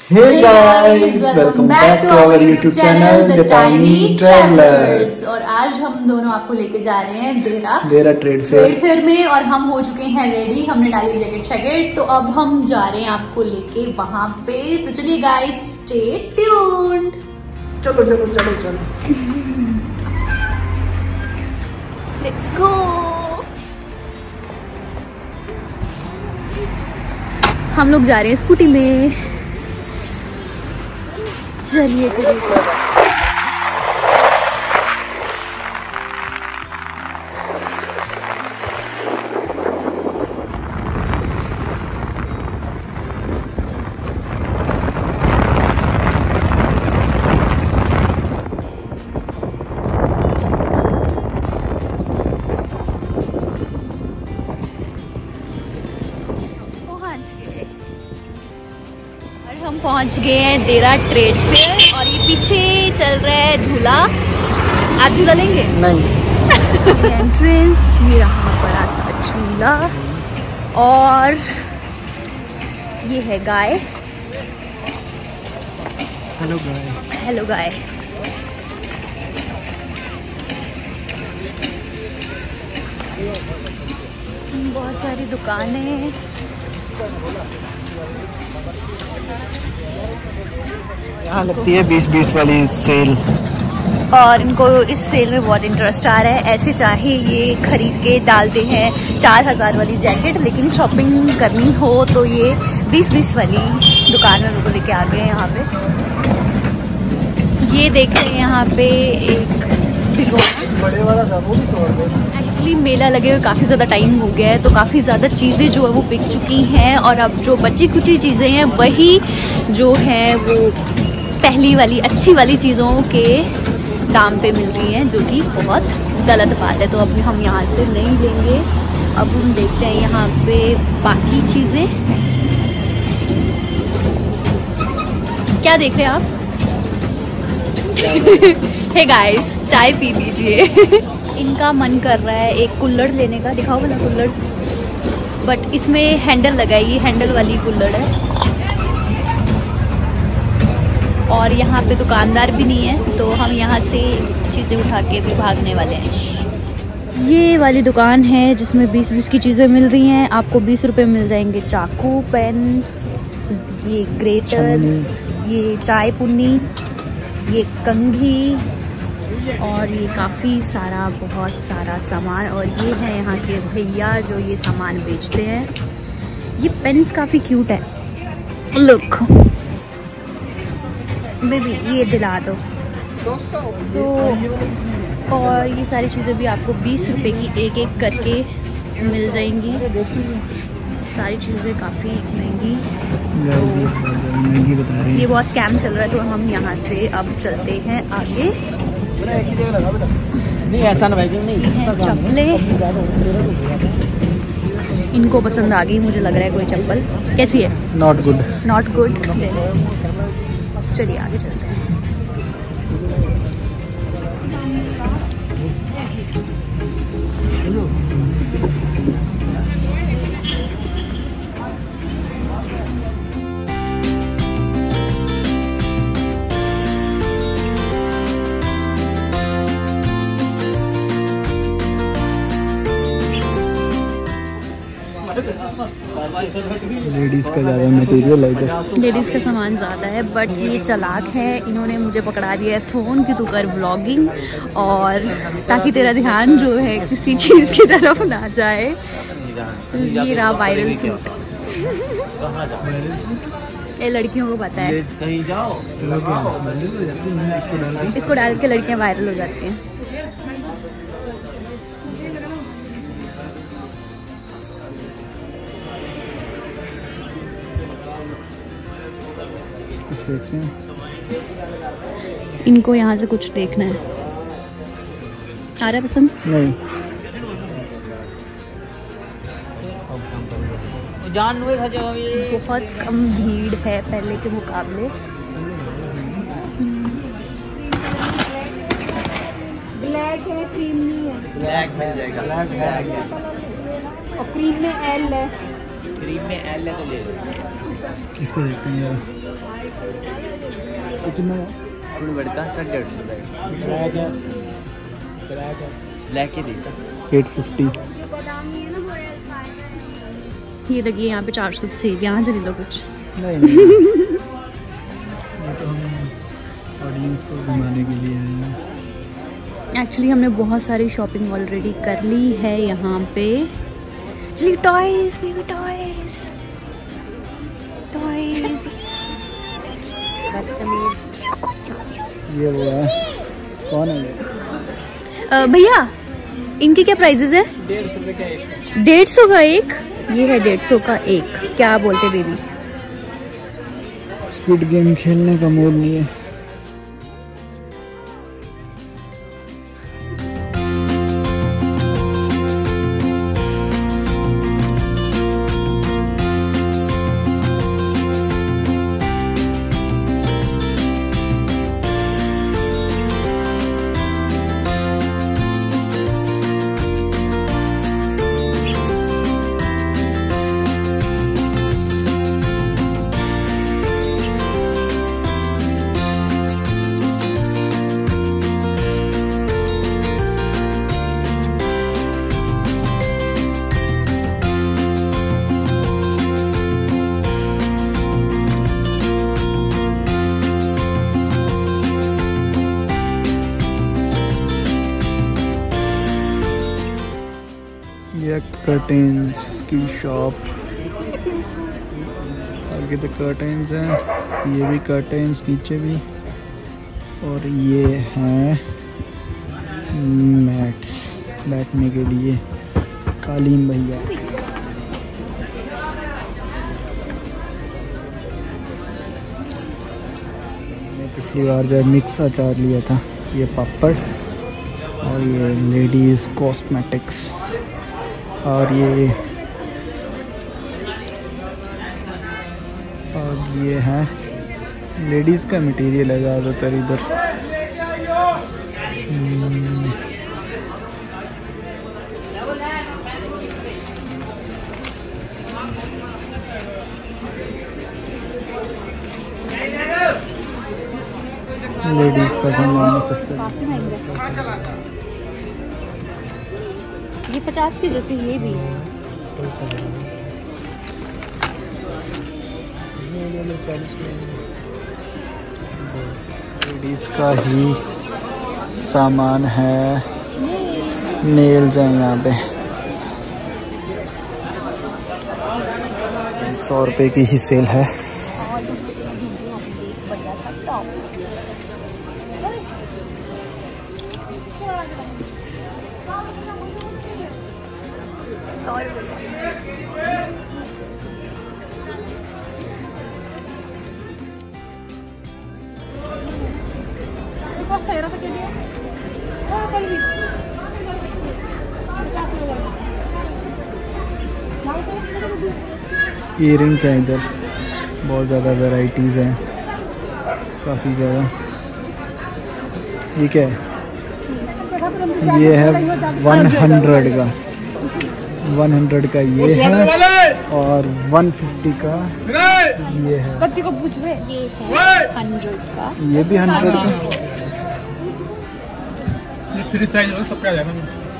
Hey guys, welcome back to our YouTube channel The Tiny Travelers। और आज हम दोनों आपको लेके जा रहे हैं देरा ट्रेड फेयर में और हम हो चुके हैं रेडी। हमने डाली जैकेट, तो अब हम जा रहे हैं आपको लेके वहां पे। तो चलिए गाइस, स्टे ट्यून्ड। चलो चलो चलो चलो लेट्स गो। हम लोग जा रहे हैं स्कूटी में। चलिए चलिए। हम पहुंच गए हैं देरा ट्रेड फेयर और ये पीछे चल रहा है झूला। आप झूला लेंगे? नहीं। एंट्रेंस ये रहा बड़ा सा झूला और ये है गाय। हेलो गाय। हेलो गाय। बहुत सारी दुकानें। यहाँ लगती है 20-20 वाली सेल और इनको इस सेल में बहुत इंटरेस्ट आ रहा है। ऐसे चाहे ये खरीद के डालते हैं 4000 वाली जैकेट, लेकिन शॉपिंग करनी हो तो ये 20-20 वाली दुकान में मेरे को लेके आ गए। यहाँ पे ये देख रहे हैं, यहाँ पे एक बड़े वाला था वो भी 100 रुपए। एक्चुअली मेला लगे हुए काफ़ी ज़्यादा टाइम हो गया है, तो काफ़ी ज़्यादा चीज़ें जो है वो बिक चुकी हैं और अब जो बची कुची चीज़ें हैं वही जो है वो पहली वाली अच्छी वाली चीज़ों के दाम पे मिल रही हैं, जो कि बहुत गलत बात है। तो अब हम यहाँ से नहीं लेंगे। अब हम देखते हैं यहाँ पे बाकी चीज़ें। क्या देख रहे हैं आप? हे गाइस, चाय पी लीजिए। इनका मन कर रहा है एक कुल्हड़ लेने का। दिखाओ वाला कुल्हड़, बट इसमें हैंडल लगा है। ये हैंडल वाली कुल्हड़ है और यहाँ पे दुकानदार भी नहीं है, तो हम यहाँ से चीज़ें उठा के भी भागने वाले हैं। ये वाली दुकान है जिसमें 20-20 की चीज़ें मिल रही हैं। आपको 20 रुपये मिल जाएंगे चाकू, पेन, ये ग्रेटर, ये चाय पुन्नी, ये कंघी और ये काफ़ी सारा बहुत सारा सामान। और ये है यहाँ के भैया जो ये सामान बेचते हैं। ये पेन्स काफ़ी क्यूट है, लुक बेबी, ये दिला दो। तो और ये सारी चीज़ें भी आपको 20 रुपये की एक एक करके मिल जाएंगी। सारी चीज़ें काफ़ी महंगी बता रही है। ये बहुत स्कैम चल रहा है, तो हम यहाँ से अब चलते हैं आगे। नहीं ऐसा ना भाई, नहीं चप्पलें इनको पसंद आ गई, मुझे लग रहा है। कोई चप्पल कैसी है? Not good. Not good. चलिए आगे चलते हैं। लेडीज का ज़्यादा मटेरियल है। लेडीज़ का सामान ज़्यादा है, बट ये चालाक है। इन्होंने मुझे पकड़ा दिया है फ़ोन की तू कर ब्लॉगिंग, और ताकि तेरा ध्यान जो है किसी चीज़ की तरफ ना जाए। ये रहा वायरल सूट। ये लड़कियों को पता है, कहीं जाओ इसको डाल के लड़कियाँ वायरल हो जाती हैं। इनको यहाँ से कुछ देखना है। आ रहा है पसंद? नहीं। बहुत कम भीड़ है पहले के मुकाबले। ब्लैक है, क्रीम नहीं है। ब्लैक मिल जाएगा। और क्रीम में एल है। क्रीम में एल है तो ले लो। किसको देखते हैं यार? कितना थोड़ी बढ़ता सर 150 किराया क्या लेके दी 850। ये लगी यहाँ पे 400 सेब, यहाँ से ले लो कुछ। नहीं ये तो हम ऑडियंस को घुमाने के लिए आए हैं। एक्चुअली हमने बहुत सारी शॉपिंग ऑलरेडी कर ली है यहाँ पे। चलिए टॉयज, बेबी टॉयज टॉयज। ये वो है, कौन है ये? भैया इनके क्या प्राइजेस है? 150 रुपये का एक। 150 का एक? ये है 150 का एक। क्या बोलते बेबी? स्क्विड गेम खेलने का मूड नहीं है। ये कर्टेन्स की शॉप, आगे तो कर्टेन्स हैं, ये भी कर्टेन्स नीचे भी, और ये हैं मैट्स बैठने के लिए, कालीन भैया। मैंने पिछली बार जो मिक्स अचार लिया था, ये पापड़, और ये लेडीज़ कॉस्मेटिक्स, और ये है लेडीज़ का मटेरियल है ज़्यादातर इधर। लेडीज़ का सामान सस्ता है। ये 50 के जैसे ये भी है। लेडीज़ का ही सामान है, नेल्स हैं यहाँ पे। 100 रुपये की ही सेल है। ईयरिंग्स हैं इधर, बहुत ज़्यादा वैरायटीज़ हैं, काफ़ी ज़्यादा। ये क्या है? ये है 100 का, 100 का ये है, और 150 का ये है। ये है 100 का। ये भी 100 का। ये फ्री साइज हो सब क्या जाएगा।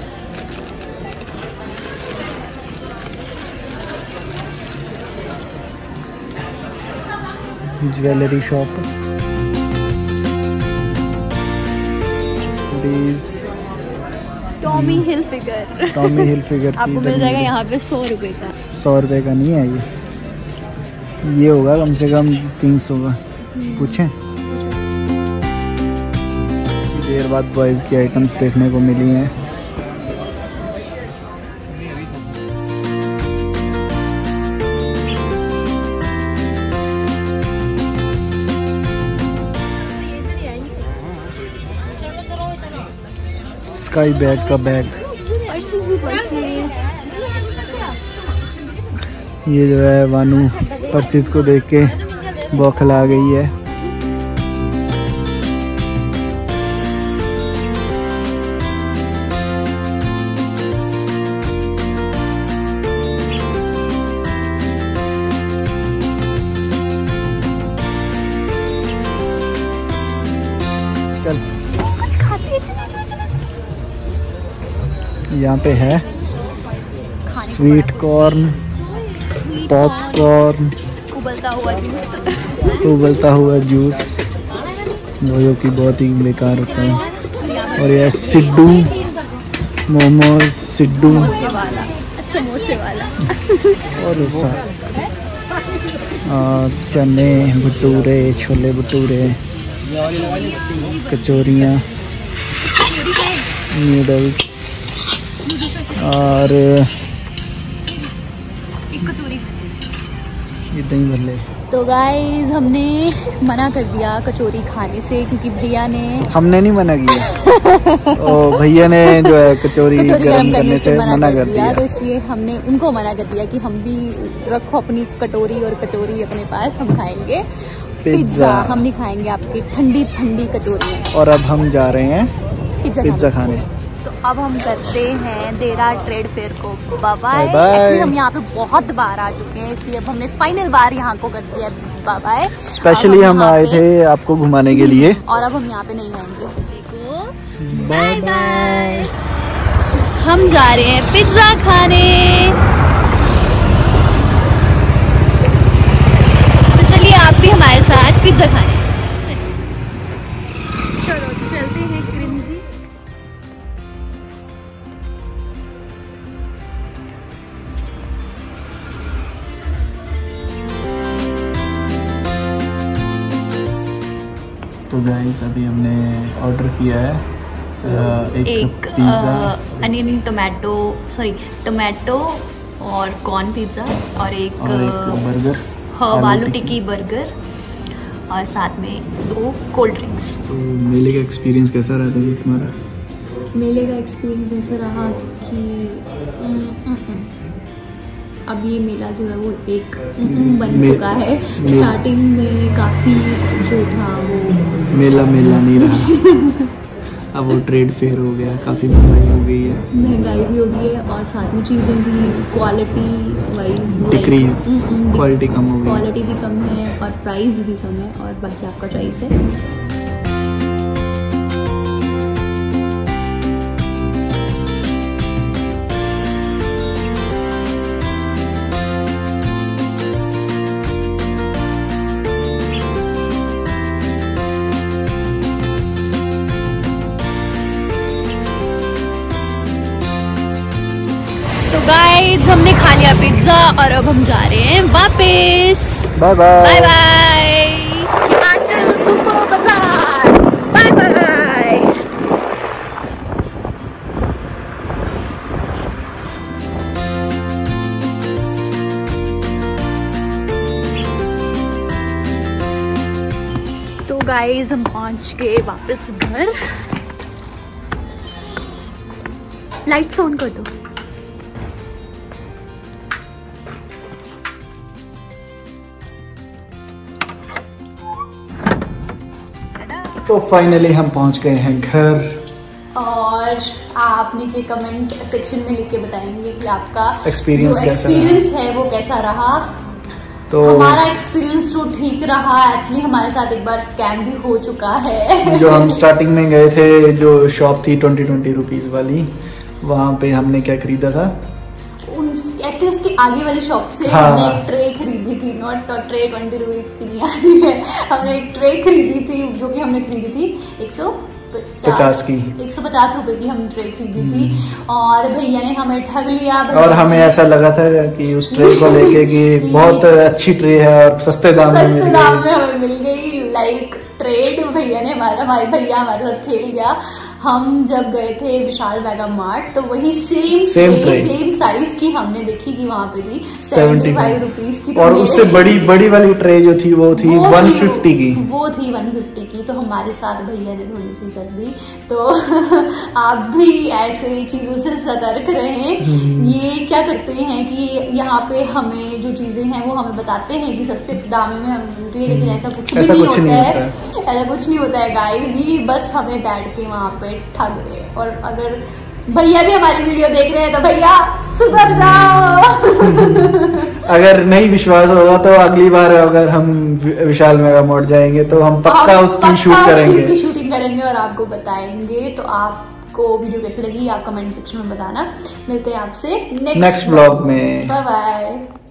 Jewellery shop, Tommy Hilfiger. Tommy Hilfiger आपको मिल जाएगा यहाँ पे 100 रुपए का। 100 रुपये का नहीं है ये होगा कम से कम 300 का। पूछें? देर बाद बॉयज़ की आइटम्स देखने को मिली हैं। स्काई बैग का बैग, ये जो है वानू पर्सिस को देख के बौखला गई है। यहाँ पे है स्वीट कॉर्न, पॉपकॉर्न, उबलता हुआ जूस जो कि बहुत ही बेकार होता है। और यह सिड्डू मोमोज, सिड्डू समोसे वाला और चने भटूरे, छोले भटूरे, कचौरियाँ, नूडल्स और ये दही भल्ले। तो गाइस हमने मना कर दिया कचौरी खाने से क्योंकि भैया ने, हमने नहीं मना किया ओ भैया ने जो है कचौरी गर्म करने से मना कर दिया। तो इसलिए हमने उनको मना कर दिया कि हम भी रखो अपनी कटोरी और कचौरी अपने पास, हम खाएंगे पिज्जा। हम नहीं खाएंगे आपकी ठंडी ठंडी कचौरी। और अब हम जा रहे हैं पिज्जा खाने। तो अब हम करते हैं देरा ट्रेड फेयर को बाय बाय। एक्चुअली हम यहाँ पे बहुत बार आ चुके हैं, इसलिए अब हमने फाइनल बार यहाँ को कर दिया बाय बाय। स्पेशली हम आए थे आपको घुमाने के लिए और अब हम यहाँ पे नहीं आएंगे। Bye bye. हम जा रहे हैं पिज्जा खाने। तो चलिए आप भी हमारे साथ पिज्जा खाने। चलो चलते हैं क्रिम्जी। तो गाइस अभी हमने ऑर्डर किया है एक पिज्ज़ा, अनियन टोमेटो और कॉर्न पिज्ज़ा और एक बर्गर, आलू टिक्की बर्गर और साथ में 2 कोल्ड ड्रिंक्स। तो मेले का एक्सपीरियंस कैसा रहा था तुम्हारा? मेले का एक्सपीरियंस ऐसा रहा कि अब ये मेला जो है वो एक बन चुका है। स्टार्टिंग में काफी जो था वो मेला नहीं रहा अब वो ट्रेड फेयर हो गया, काफी महंगाई हो गई है। महंगाई भी हो गई है और साथ में चीजें भी क्वालिटी वाइज डिक्रीज, क्वालिटी कम हो गई, क्वालिटी भी कम है और प्राइस भी कम है। और बाकी आपका चॉइस है। तो गाइस हमने खा लिया पिज्जा और अब हम जा रहे हैं वापस। Bye bye bye bye. Himachal super Bazaar. Bye bye. तो गाइस हम पहुंच गए वापस घर। लाइट्स ऑन कर दो। तो फाइनली हम पहुंच गए हैं घर। और आप नीचे कमेंट सेक्शन में लिख के बताएंगे कि आपका एक्सपीरियंस है वो कैसा रहा। तो हमारा एक्सपीरियंस तो ठीक रहा। एक्चुअली हमारे साथ एक बार स्कैम भी हो चुका है। जो हम स्टार्टिंग में गए थे, जो शॉप थी 20 रुपीज वाली, वहाँ पे हमने क्या खरीदा था, एक्चुअली उसकी आगे वाली शॉप से हाँ। हमने एक ट्रे खरीदी थी। नॉट ट्रे 20 रुपीज की नहीं आती है। हमने एक ट्रे खरीदी थी जो कि हमने खरीदी थी 150 की, 150 रुपए की हम ट्रे खरीदी थी। और भैया ने हमें ठग लिया। और हमें ऐसा लगा था कि उस ट्रे को लेके कि बहुत अच्छी ट्रे है और सस्ते दाम में हमें मिल गई। लाइक ट्रेड भैया ने भैया हमारे साथ खेल गया। हम जब गए थे विशाल मेगा मार्ट तो वही सेम साइज की हमने देखी कि वहाँ पे थी 75 रुपीज की। और उससे बड़ी वाली ट्रे जो थी वो थी 150 की। वो थी 150 की। तो हमारे साथ भैया ने थोड़ी सी कर दी। तो आप भी ऐसे चीजों से सतर्क रहें। ये क्या करते हैं कि यहाँ पे हमें जो चीजें हैं वो हमें बताते हैं कि सस्ते दाम में हमें मिल रही है, लेकिन ऐसा कुछ भी नहीं होता है। ऐसा कुछ नहीं होता है गाइस। ये बस हमें बैठ के वहाँ पे ठग रहे। और अगर भैया भी हमारी वीडियो देख रहे हैं तो भैया सुधर जाओ। अगर नहीं विश्वास होगा तो अगली बार अगर हम विशाल मेगा मार्ट जाएंगे तो हम पक्का उसकी शूटिंग करेंगे और आपको बताएंगे। तो आपको आपको वीडियो कैसी लगी आप कमेंट सेक्शन में बताना। मिलते हैं आपसे नेक्स्ट ब्लॉग में। Bye bye.